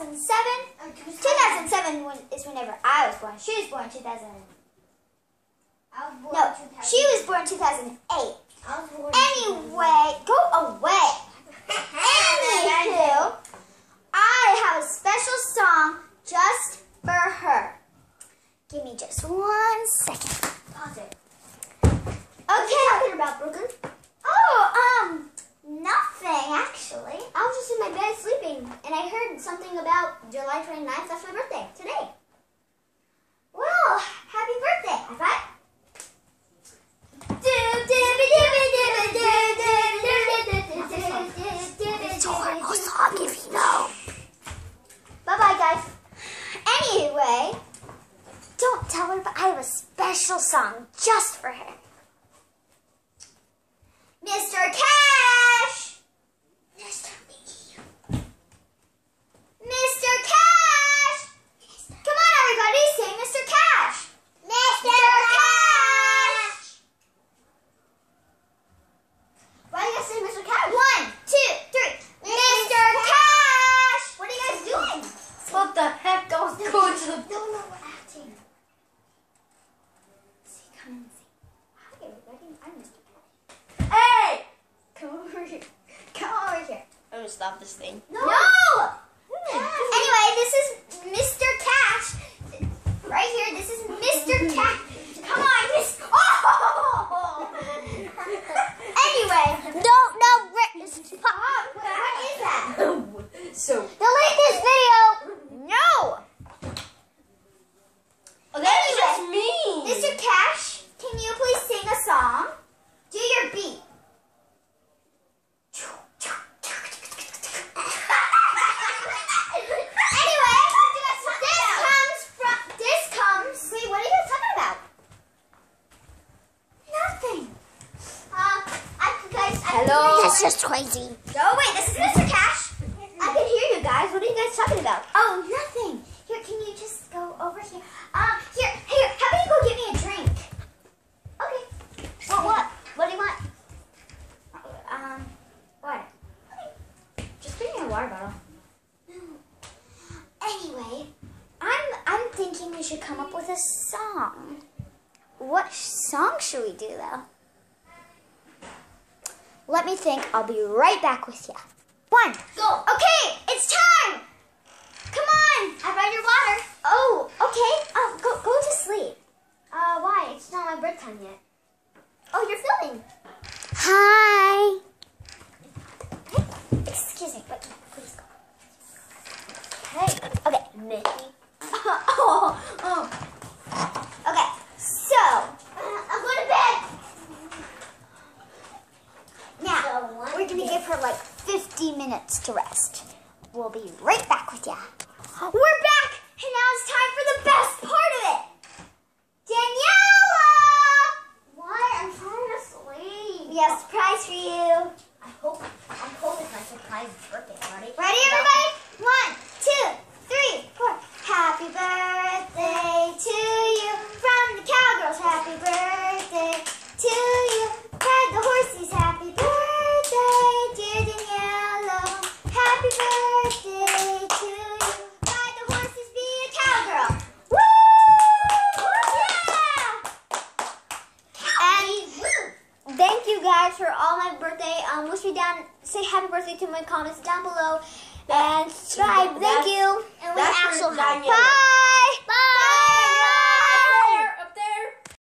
2007. 2007 is whenever I was born. She was born 2000. No, she was born 2008. Anyway, go away. Anywho, I have a special song just for her. Give me just 1 second. Pause it. Okay. What are you talking about, Brooklyn? Oh, nothing actually. I was just in my bed sleeping, and I heard something about July 29th. That's my birthday, today. Well, happy birthday. High five. It's a horrible song if you know. Bye-bye, guys. Anyway, don't tell her, but I have a special song just for her. Mr. Cash! Mr. Me. Mr. Cash! Come on, everybody, sing Mr. Cash! Mr. Cash! Why do you guys say Mr. Cash? 1, 2, 3. Mr. Cash! What are you guys doing? What the heck? I was going to the... No, we're acting. See, come and see. Hi, everybody. I'm Mr. Cash. Hey! Come over here. Come over here. I'm gonna stop this thing. No! Anyway, this is Mr. Cash. Right here, this is Mr. Cash. Come on, Miss. Oh! Anyway, stop. What is that? So, Delete this video. No. oh, that's just me. Mr. Cash, can you please sing a song? Do your beat. Anyway, this comes. Wait, what are you guys talking about? Nothing. Hello? That's just crazy. Oh wait, this is Mr. Cash. I can hear you guys. What are you guys talking about? Oh, nothing. Here, can you just go over here? Here. How about you go get me a drink? Okay. Well, what? What do you want? Water. Okay. Just bring me a water bottle. No. Anyway, I'm thinking we should come up with a song. What song should we do though? Let me think. I'll be right back with you. 1. Go. Okay, it's time. Come on. I brought your water. Oh, okay. Go to sleep. Why? It's not my bedtime yet. Oh, you're filming. Hi. Excuse me, but please go. Hey. Okay. Mickey. Okay, so I'm going to bed. now So, we're gonna give her like 50 minutes to rest. We'll be right back with ya. We're back, and now it's time for the best part of it. Daniela! Why? I'm trying to sleep. We have a surprise for you. I'm hoping it's my surprise birthday party. Ready, everybody? 1, 2, 3, 4. Happy birthday to you from the Cowgirls. Happy birthday to you. Ride the horses. Happy birthday, dear Daniela. Happy birthday to you. Ride the horses, be a cowgirl. Woo! Yeah! And thank you guys for all my birthday. Wish me down. Say happy birthday to my comments down below. And subscribe. Thank you. And we that's for actually Daniela. bye.